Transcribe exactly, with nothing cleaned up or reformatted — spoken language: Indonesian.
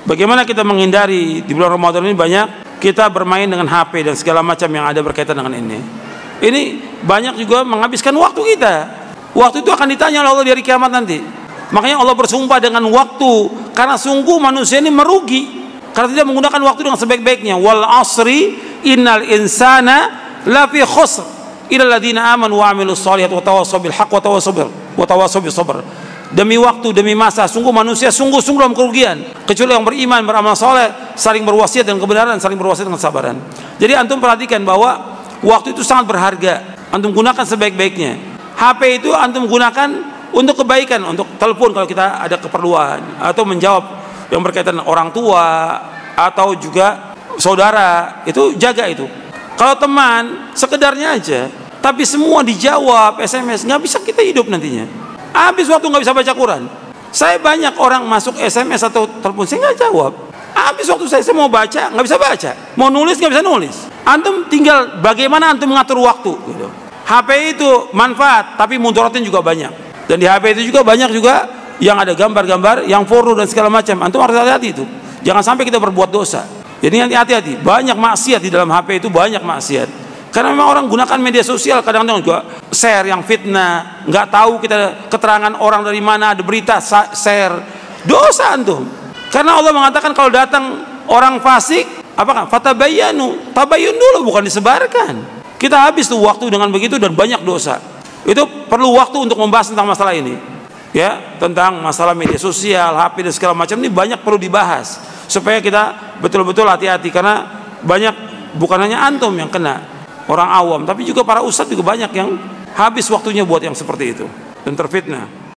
Bagaimana kita menghindari di bulan Ramadan ini banyak kita bermain dengan H P dan segala macam yang ada berkaitan dengan ini. Ini banyak juga menghabiskan waktu kita. Waktu itu akan ditanya oleh Allah di hari kiamat nanti. Makanya Allah bersumpah dengan waktu, karena sungguh manusia ini merugi karena tidak menggunakan waktu dengan sebaik-baiknya. Wal asri innal insana lafi khusr illal ladzina amanu wa amilus shalihat wa tawassaw bil haqq wa tawassaw bis sabr. Demi waktu, demi masa, sungguh manusia sungguh-sungguh dalam kerugian, kecuali yang beriman, beramal soleh, saling berwasiat dengan kebenaran, saling berwasiat dengan kesabaran. Jadi antum perhatikan bahwa waktu itu sangat berharga. Antum gunakan sebaik-baiknya. H P itu antum gunakan untuk kebaikan, untuk telepon kalau kita ada keperluan, atau menjawab yang berkaitan orang tua atau juga saudara, itu jaga itu. Kalau teman sekedarnya aja, tapi semua dijawab S M S, nggak bisa kita hidup nantinya. Habis waktu nggak bisa baca Quran. Saya banyak orang masuk S M S atau telepon, saya nggak jawab. Habis waktu saya, saya mau baca nggak bisa baca, mau nulis nggak bisa nulis. Antum tinggal bagaimana antum mengatur waktu. Gitu. H P itu manfaat, tapi mudaratnya juga banyak. Dan di H P itu juga banyak juga yang ada gambar-gambar, yang porno dan segala macam. Antum harus hati-hati itu. Jangan sampai kita berbuat dosa. Jadi hati-hati. Banyak maksiat di dalam H P itu, banyak maksiat. Karena memang orang gunakan media sosial kadang-kadang juga share yang fitnah, nggak tahu kita keterangan orang dari mana, ada berita share, dosa antum. Karena Allah mengatakan kalau datang orang fasik, apa kan? Fatabayyanu, tabayyun dulu, bukan disebarkan. Kita habis tuh waktu dengan begitu dan banyak dosa. Itu perlu waktu untuk membahas tentang masalah ini. Ya, tentang masalah media sosial, H P dan segala macam ini banyak perlu dibahas supaya kita betul-betul hati-hati, karena banyak, bukan hanya antum yang kena, orang awam, tapi juga para ustadz juga banyak yang habis waktunya buat yang seperti itu dan terfitnah.